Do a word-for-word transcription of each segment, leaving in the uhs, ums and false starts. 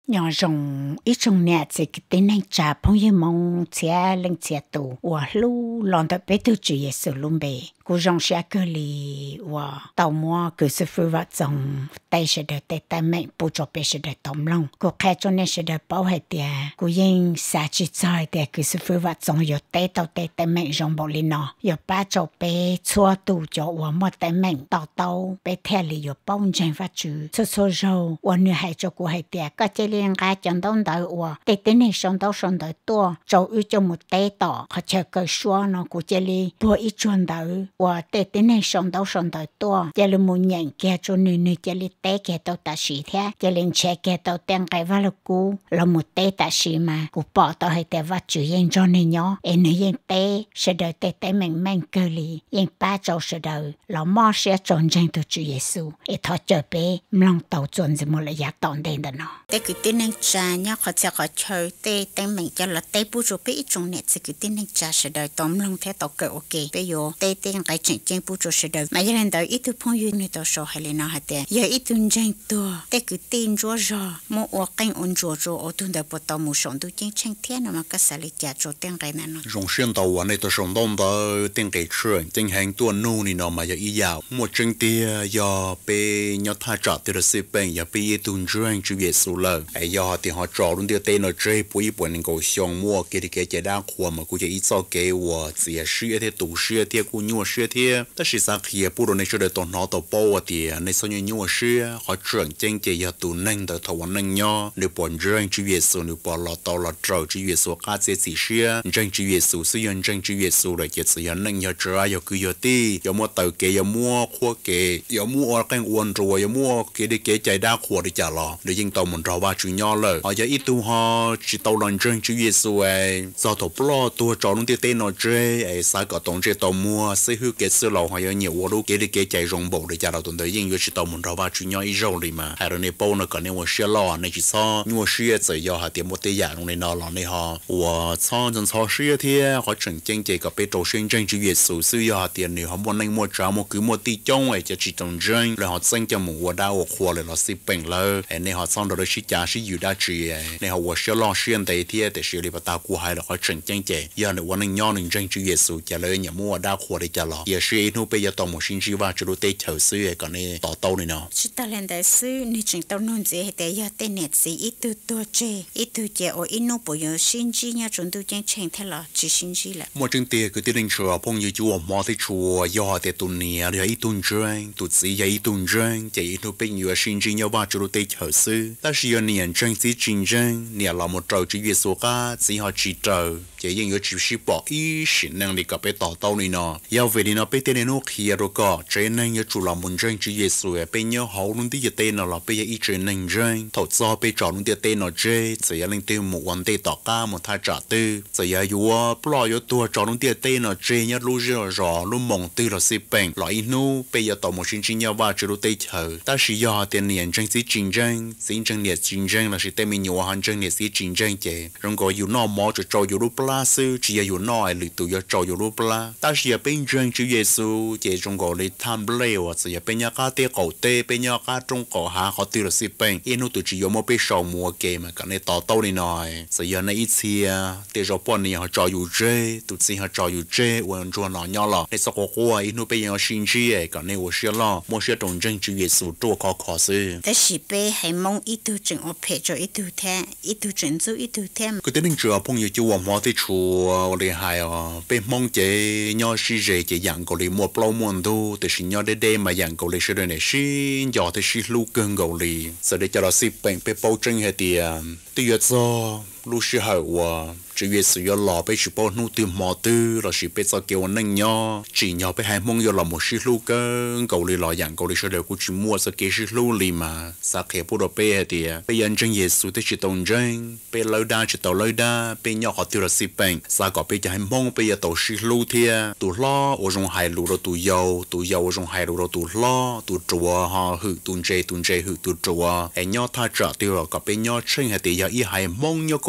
nhỏ rồng ít trong nhà chỉ cái tên này trả phong như mong chia lên chia tù và lu lon tập bé tu chỉ sự luôn bề cô rồng sẽ cơ li và tàu mua cứ sự phơi vật dòng tay sẽ được tay tay mẹ bố cho bé sẽ được tóm lòng cô khai cho nên sẽ được bảo hệ tiền cô yên xa chỉ chơi tiền cứ sự phơi vật dòng giờ tay tàu tay tay mẹ rồng bảo lên nó giờ ba cho bé xóa tù cho và một tay mẹ tàu tàu bé theo li giờ bao nhiêu phát chữ số số rồi và nữ hay cho cô hay tiền có chơi liên cái chân đông đợi và tết tết này xong đâu xong đợi to cho ư cho một tết tỏ họ chờ cái xóa nó của chơi li bữa ít chuẩn đợi và tết tết này xong đâu xong đợi to chơi li muốn nhận kia cho nữ nữ chơi li tết kia tao ta xí thế chơi lên chơi kia tao tiếng cái vào lúc cũ là một tết ta xí mà của bỏ tao hay tết vắt chữ yên cho nữ nhỏ em nữ yên tết sẽ đợi tết tết mình mình cơ li yên ba cháu sẽ đợi là mò sẽ chọn tranh từ chữ Giêsu để thọ chờ bé mong tàu chuẩn gì một là giá tòn đen đó nó tết cứ tin anh cha nhá họ sẽ họ chơi tết tết mình cho là tết bù cho bé ít trong nét sẽ cứ tin anh cha sẽ đợi tóm lòng thế tàu cỡ ok bây giờ tết tết cái chuyện chuyện bù cho sẽ đợi mà giờ lên đợi ít thứ phong duyên này tàu số hay là nó hay tết giờ ít tuần tranh tua tết cứ tin chúa rồi mua ô canh ôn chúa rồi ô tuần đợi bộ tàu mua sống tu tranh tranh thế nào mà cái sản lịch trả cho tiếng cái này nó dùng xuyên tàu này tàu sống đông đó tiếng cái chuyện tiếng hàng tuần nu này nó mà giờ ý giàu một tranh tia giờ bé nhớ thay trả từ sự bên giờ bé tuần chuyên chủ yếu số lần ai giờ thì họ trả luôn tiêu tên nó chơi bùi bùi nên có项目cái thì cái chế đa khoa mà cũng chỉ ít cho cái và chỉ需要读书的cũng nhiều需要但是上khi不论你说的到哪到包的你说你nhiều需要họ trưởng chính cái giờ tu năng的thầu năng nhau nếu bọn chuyên chủ yếu số nếu bọn lọt tàu lọt trâu chủ yếu số các chế chỉ需要专主yếu số sử dụng专主yếu số rồi chỉ sử dụng năng nhau trả giờ cứ giờ đi giờ mua tàu cái giờ mua khoa cái giờ mua cái uốn rồi giờ mua cái đi cái chạy đa khoa đi trả lọ để nhưng tàu mình trâu ba chủ nhau rồi họ giờ ít tu họ chỉ tàu lần专主yếu số ấy do thầu lo tu trâu luôn tiêu tên nó chơi ấy sai cả tổng chơi tàu mua sẽ hư cái số lọ họ giờ nhiều quá lúc cái đi cái chạy rong bộ để trả lọ tuần tới nhưng giờ chỉ tàu mình trâu ba chủ nhau ít rồi đi mà hay là này bao nó còn này mua xe lọ này chỉ so nhưng mua xe chỉ giờ họ tiền một tỷ giả luôn này nó lọ này họ và so chân so xe thì họ chuẩn chính cái cái bên trâu sinh专主yếu số sử dụng họ tiền này họ muốn này mua trả một cứ một tỷ trong ấy chỉ tổng专rồi họ sinh cho một quả đào khoa rồi nó xịt bệnh rồi này họ xong rồi chỉ trả chỉอยู่ได้จีnày họว่าเชื่อลองเชื่อแต่ที่แต่เชื่อเลยว่าตากูหายแล้วเขาchuẩn chính cái giờ nàyวันนึงย้อนนึง专主耶稣จะเลยเนี่ยมัวดาวขวดจะหรอ也是นู่นไปยาตอมชินชีว่าจะรู้เตะเฉยซื้อก่อนนี่ต่อโตนี่เนาะชิตาเลนได้ซื้อนี่จึงต้องนุ่นเจแต่ยาเตเน็ตสิอีตัวตัวเจอีตัวเจโออีนู่นปอยชินจีเนี่ยจนตัวเจงเชงเทล่ะจีชินจีแหละมัวจึงเตะคือที่นึงชัวพงยูจูมอที่ชัวยอแต่ตัวเนี่ยเดี๋ยวอีตุนเจงตัวสียาอีตุนเจงจะอีนู่นเป็นอยู่ชินจีเนี่ยว่าจะรู้เตะเฉยซื้อแต่是有年真是竞争เนี่ยเราหมดเราจะ越说个只好去找จะยัง有只是把一是能力个被达到你呢要为你那被电脑开了个这能有主了门真只越说被你好弄的一电脑了被一直能真投资被找弄的电脑这只要能对某问题大家某他找的只要有啊不老有多找弄的电脑这一路热热路梦对了是病来一路被要到某些经验话只路对头但是要电年真是竞争竞争烈竞争了是对面有行争烈是竞争嘅如果有那么就找有路不拉斯只要有那里都要找有路不拉但是也变成主耶稣这中国里谈不了只要变一家的狗的变一家中国下好对了是病因为都只有么被烧磨嘅嘛咁你ต่อ到你หน่อย只要那一次啊对着半年เขา找有这都只เขา找有这我用做哪样了你说过话因为被人信息诶咁你我说了莫说中正主耶稣做考考试但是被还蒙一度整我陪着一度天一度整做一度天 cái tên chưa phong yêu chú họ thì chú厉害à bên mong chế nhau sĩ rể chế dạng cầu lì một lâu muôn thu thì sĩ nhau đê đê mà dạng cầu lì sẽ đời này sĩ nhỏ thì sĩ lưu cơn cầu lì sau đây cho nó sĩ bệnh bên bao trưng hay thì tuy nhiên do lưu sĩ hậu à chỉ biết sử dụng lò bên sĩ bao nụ tìm mò tư rồi sĩ bên sau kêu nâng nhau chỉ nhau bên hai mong yêu là một sĩ lưu cơn cầu lì lò dạng cầu lì sẽ đời của chỉ mua sau kia sĩ lưu lì mà sao kể bố đồ bên thì bên dân chân Giêsu thì chỉ tông chân bên lâu đa chỉ tàu lâu đa bên nhau họ tiêu là sĩ bệnh sao có bên hai mong bây giờ tàu sĩ lưu thì tụ lo ở trong hai lưu rồi tụ dầu tụ dầu ở trong hai lưu rồi tụ lo tụ chùa họ hử tụ chê tụ chê hử tụ chùa anh nhau thay trả tiêu là có bên nhau chân hay thì giờ ý hai mong nhau cùng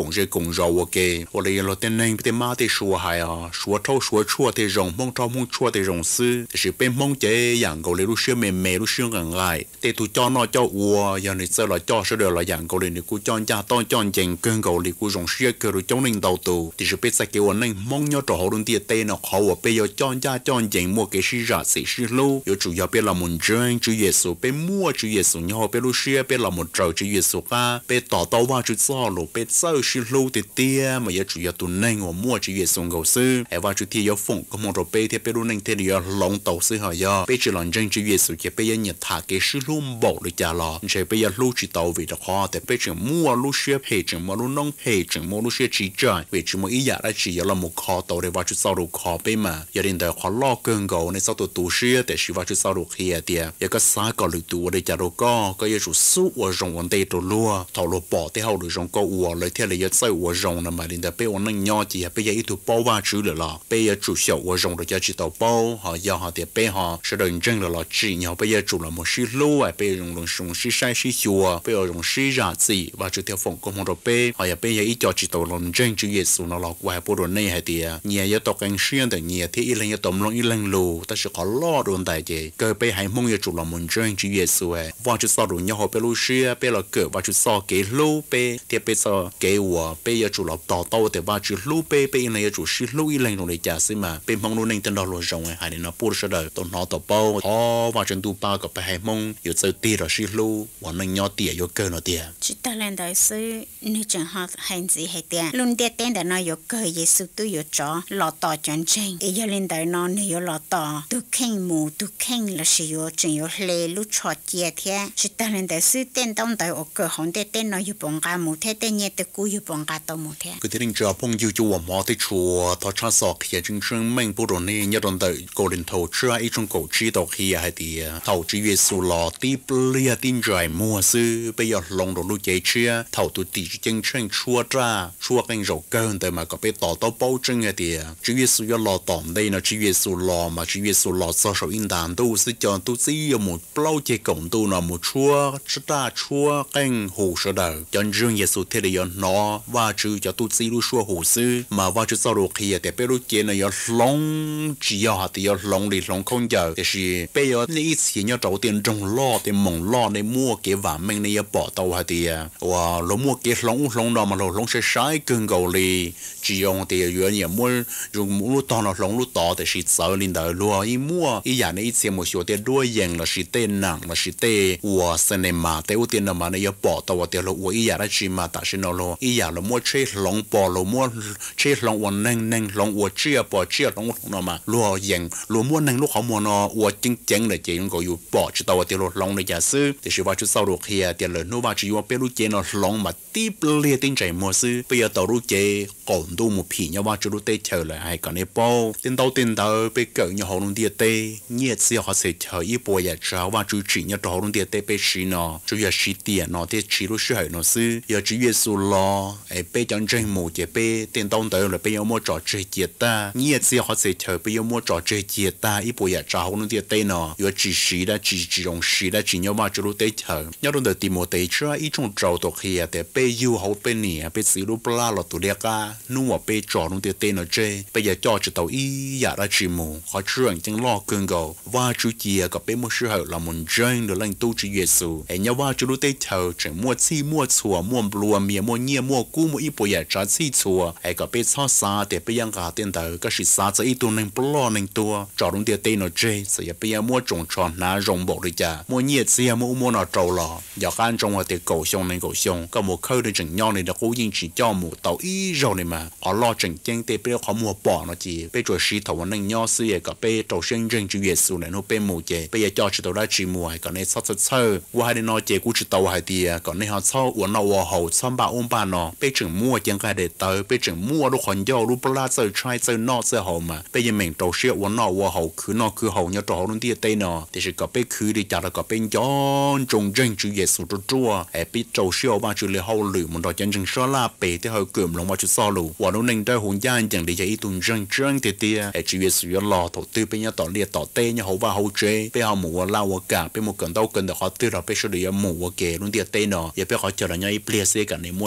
cùng dễ cùng rau ok hoặc là lo tên nên tên má thì xua hay à xua trâu xua chua thì rồng mong trâu mong chua thì rồng sư thì sự bên mong chế dạng cầu lấy lúc xưa mềm mềm lúc xưa gần lại thì tụi cho nó cho ua giờ này giờ là cho sẽ được là dạng cầu lấy thì cú cho cha to cho chèn cơn cầu lấy cú rồng xưa cơ rồi chống nên đầu tù thì sự biết sai kêu nên mong nhớ trò họ luôn tiệt tên nó họ ở bây giờ cho cha cho chèn mua cái xí ra xí xí lâu giờ chủ yếu biết là một chân chủ yếu số bên mua chủ yếu số nhau bên lúc xưa bên là một trâu chủ yếu số ca bên tỏ tàu vào chủ sao lúc bên sau xí lâu thì tia mà giờ chủ yếu tụi nên ở mua chủ yếu số cầu sư hay vào chủ thì giờ phụng có một rồi bên thì bên lúc nên thì giờ lòng tàu sư họ giờ bên chỉ làm chân chủ yếu số chỉ bây giờ nhận thả cái xí lâu bộ được trả lọ chỉ bây giờ lúc chỉ tàu vì đó họ thì bên chỉ mua lúc xưa hay chỉ mua lúc nông hay chỉ mua lúc xưa chỉ trái vì chỉ mua ý giả là chỉ là một kho tàu để vào chủ sau được kho bên mà giờ đến đời họ lo cơn gầu nên sau tụi tụi xưa để chỉ vào chủ sau được kia thì giờ có xa có lực tụi để trả được có có giờ chủ số ở trong vấn đề tụi lúa thầu lúa bỏ thì hậu được trong có uo lấy theo là giờ sai ở trong là mà đến đời bây giờ năng nhỏ chỉ bây giờ ít tụi bao vào chữ được là bây giờ chủ yếu ở trong được cho chỉ tàu bao họ giờ họ thì bây họ sẽ đừng chân là chỉ nhau bây giờ chủ là một xí lúa bây giờ dùng dùng xí sai xí chùa bây giờ dùng xí giả gì và chủ theo phong công rồi bây họ giờ bây giờ ít cho chỉ tàu lòng chân chữ Giêsu nó là quay bộ đồ này hay thì nhẹ giờ tàu cảnh xuyên thì nhẹ thì ít lần giờ tôm lòng ít lần lù ta sẽ có lo đồn đại gì cơ bây hay mong giờ chủ là một chân chữ Giêsu ấy và chủ sau đồ nhau họ bây lúc xưa bây là cỡ và chủ sau cái lú bây thì bây giờ cái của bây giờ chủ là tàu tàu thì và chủ lú bây bây này chủ xí lú ít lần rồi để trả xin mà bây mong luôn nên tên đó luôn rồng ấy hay là nó bù sẽ đời tàu nó tàu bao họ và chân tu ba có bây hay mong giờ chơi tì rồi xí lú và nên nhỏ tì giờ cơ nó tì chỉ ta lên đời sư nếu chẳng họ hành gì hay tiền luôn tiền tiền để nó có cơ Giêsu tu có cho lọ tỏ chân chân ý giờ lên đời nó nếu lọ tỏ tu khen mù tu khen là sử dụng chỉ có lệ lúc cho chia thế chỉ ta lên đời sư tiền đông đời ở cơ hồng tiền tiền nó có bằng cả mù thế tiền nhẹ tiền cũ có bằng cả tàu mù thế cái tiếng cho phong yêu cho mà thì chùa thọ cha sọ khi chính chân mình bộ đồ này nhớ đến đời cổ điện thầu chưa ai trong cổ chỉ đầu khi hay thì thầu chỉ Giêsu lọ tí blia tin trái mua sư bây giờ lòng đồ lúc chạy chia thầu tu tỷ chân chân chua ra chua cái rau cơnแต่ mà có bị tỏ tao bao chân cái thì chỉ Giêsu要落當地呢只Giêsu落嘛只Giêsu落所受應當都是講都只有một bao chế cộng tu nó một chua chỉ ta chua cái hồ sơ đầu chân riêng Giêsu thế là nó và chữ cho tu chỉ lu chua hồ sư mà và chữ sau đó khi để bây giờ nó có long chỉ có thì có long đi long không giờ thì是bây giờ你以前要找點種咯點蒙咯你mua cái vàng mình你要bỏ tàu hay thì và lo mua cái long long đó mà lo long sẽ sai cơn cầu li chỉ用thì原也mua用mua lúc to nó long lúc to thì是sợ lên đời luôn ý mua ý giả này以前một số tiền đua yên là是tiền nặng là是tiền và sinh này mà tiền tiền nào mà nó bỏ tàu tiền lo và ý giả là chỉ mà ta sẽ nó lo ý giả là mua chơi long bỏ lo mua chơi long và nâng nâng long và chia bỏ chia long nó mà lo yên lo mua nâng lúc họ mua nó và chính chính là chỉ cóอยู่bỏ chỉ tàu tiền lo long này giả sử thì sẽ vào chút sau đó khi tiền lời nó vào chỉ vào bên lúc chơi nó long mà tiếp liên tin chạy mua sư bây giờ tàu lúc chơi còn đủ một phỉ nhau vào chút lúc tết chờ lại hay còn này bao tiền đầu tiền đầu bây cỡ nhau họ luôn tiền tê nhiệt gì họ sẽ chờ ít bồi giờ cháu vào chút chỉ nhau họ luôn tiền tê bây xí nó chủ yếu xí tiền nó thì chỉ lúc xí nó sư giờ chỉ biết số lo ấy bây chân chân một giờ bây tiền đầu đầu là bây giờ mua trò chơi tiền ta nhiệt gì họ sẽ chờ bây giờ mua trò chơi tiền ta ít bồi giờ cháu họ luôn tiền tê nó giờ chỉ xí đã chỉ chỉ dùng xí đã chỉ nhau vào chút lúc tết chờ nhau luôn được tìm một tết chưa ít trong trâu tổ khi để bây giờ họ bây nè bây xí lúc bla là tụi đẻ ca nuôi bây trò luôn tiền tê nó chơi bây giờ cho chỉ tàu ý giả ra chỉ mù họ trưởng chẳng lo cơn gầu và chú chia có bên một sự hậu là một chân được lên tu chỉ Giêsu ấy nhau và chú lúc tết chờ chẳng mua chi mua chùa mua lúa mía mua nhia mua cú mua ít bồi giờ trả chi chùa ấy có bên xóa xa để bây giờ cả tiền đời có sự xa cho ít tu nên lo nên tua trò luôn tiền tê nó chơi rồi bây giờ mua trồng tròn ná rồng bộ được chả mua nhia chia mua mua nó trâu lò giờ ăn trồng ở tiền cổ xong nên cổ xong có một khơi để chừng nhau này đã cố nhiên chỉ cho một tàu ý rồi này mà họ lo chừng chân tê bây giờ họ mua bỏ nó chỉ bây giờ xí thầu nên nhau xí có bây trâu sinh chân chữ Giêsu này nó bên mù chè bây giờ cho chỉ tàu đã chỉ mù hay còn này sắp sắp sơ qua hai nó chè cú chỉ tàu hay thì còn này họ sau uốn nó uốn hậu xăm ba ôm ba nó bây chừng mua chân cái để tới bây chừng mua lúc còn giao lúc bla sơ trai sơ nọ sơ hậu mà bây giờ mình trâu xí uốn nó uốn hậu cứ nó cứ hậu nhau trâu luôn tia tây nó thì chỉ có bây cứ đi chả là có bên gió trồng chân chữ Giêsu cho chua hay bây trâu xí ba chữ lệ hậu lử một đôi chân chân xóa la bể thì hơi cườm lòng ba chữ xóa lù và nó nên đây hồn gian chẳng để cho ít tuần chân chân thì tia hay chữ Giêsu lò thổ tư bây giờ tỏ liệt tỏ tê như hậu ba hậu chế bây họ mù lao cả bây một cần đâu cần được họ tư là bây số đi mù kề luôn tia tê nó giờ bây họ chờ là nhau ít ple xe cả này mua xe trồng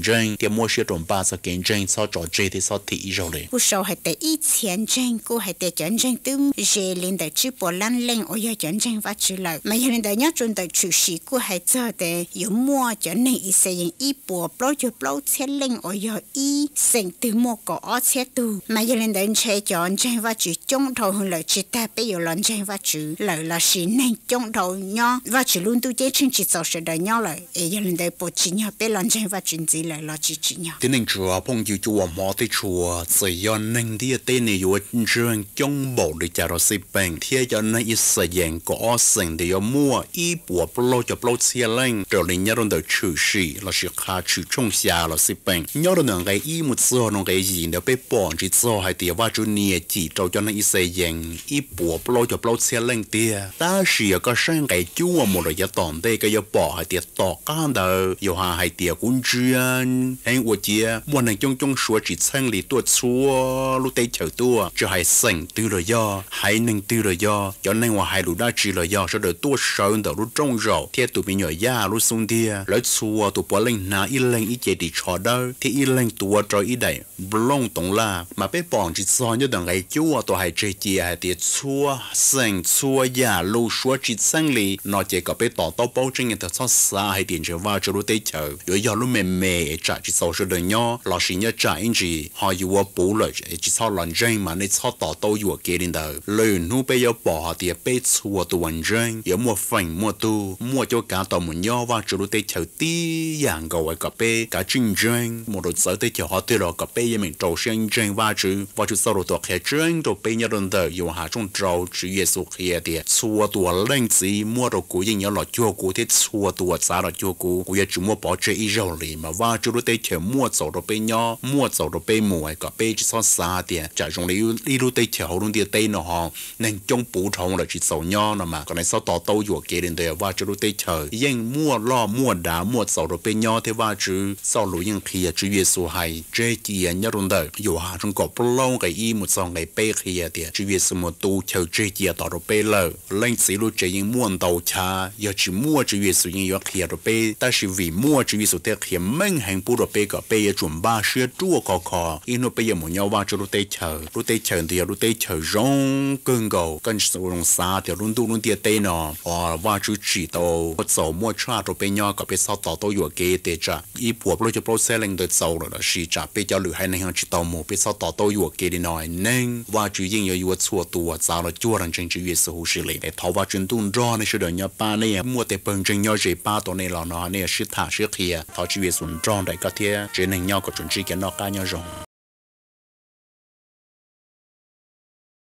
tranh thì mua xe trộm ba sao kiến tranh sao trò chơi thì sao thị rồi đấy cú sau hay để ít chiến tranh cú hay để chiến tranh tương dễ lên để chữ bộ lan lên ở giờ chiến tranh phát triển lại mà hiện tại nhớ chuẩn để chủ sĩ cú hay cho để有mua cho nên ít xây dựng ít bộ bao nhiêu bao nhiêu lên ở giờ ít sinh từ mua có ở chế tu mà hiện tại chơi chiến tranh phát triển trong đầu hơn là chỉ ta bây giờ chiến tranh phát triển lại là sự nên trong đầu nhau phát triển luôn tu chế chính trị造sự đời nhau lại hiện tại bộ chỉ nhau bây chiến tranh phát triển gì lại là chỉ chỉ nhau thế nên chùa phong yêu chùa mỏ tới chùa chỉ do nên đi tên này yêu trường trong bộ để trả rồi xếp bằng thế cho nên ít xây dựng có sinh để yêu mua ít bộ bao cho bao xe lên rồi nên nhớ đến chủ sĩ là sự khá chủ trong xa là xếp bằng nhớ đến cái ý một số nó cái gì để bị bỏ chỉ số hay tiền vào chỗ này chỉ cho cho nên ít xây dựng ít bộ bao cho bao xe lên tiền ta chỉ có sang cái chùa một rồi giờ tòn đây cái yêu bỏ hay tiền tỏ can đời yêu hà hay tiền cũng chuyên hay我姐我能种种说只城里多错路得求多就还省对了呀还能对了呀要能我还路大知了呀说的多少的路种肉贴肚皮nhỏ呀路松的来错都不能拿一零一节的炒的贴一零多着一代不弄懂了嘛被绑只错就等来就我都还这节还得错省错呀路说只城里那这个被打到保证的操啥还点着话就路得求有要路妹妹trả chỉ sau sự đời nhau là sự nhớ trả anh chị họ yêu quá bố lợi chỉ sau lần tranh mà nên sau tỏ tàu yêu kia đến đời lời nu bây giờ bỏ họ thì bây xua tu anh tranh yêu mua phành mua tu mua cho cả tàu một nhau và chủ đối theo tí dạng cầu cà phê cả chuyên tranh một đội sở tới cho họ tới rồi cà phê mình trâu sinh tranh và chữ và chữ sau rồi tụi hệ tranh rồi bây giờ đến đời yêu hạ trong trâu chữ Giêsu kia thì xua tu lên gì mua rồi cũ nhưng nhớ là chua cũ thế xua tu giá là chua cũ cũ giờ chỉ mua bỏ chơi ít rồi liền mà và chủ đối tới chờ mua走到被nhau mua走到被mua cái被只算啥的，假如你你路对chờ路啲對呢哈，能將補充嚟去走nhau啦嘛，個你收到都有幾年對話只路對chờ，因mua lo mua đá mua走到被nhau thế話只sau路因kia只耶穌係這啲人一種的，有下種個不嬲嘅衣物上嘅被kia的，只耶穌冇都chờ這啲到到被了，令此路這因mua到茶，要去mua只耶穌因要kia到被，但是為mua只耶穌的kia minh hành不到被個被也準備些做個個，因為被也冇要話就路對chờ，路對chờ啲路對chờ容更高，跟住用沙條路都路啲對呢，哇話就知道我走冇差到被nhau個被收到都有幾啲咋，一步步就步些令到走了啦，是咋被交流係你向知道冇被收到都有幾啲內能，話就應要有錯多，找了做人真係越是好事嚟，嚟頭話轉動咗，你說人家巴呢，冇得本真要係巴到你老呢，你係是他是佢，頭就越順裝嚟個啲，只能要個準備嘅那個樣樣。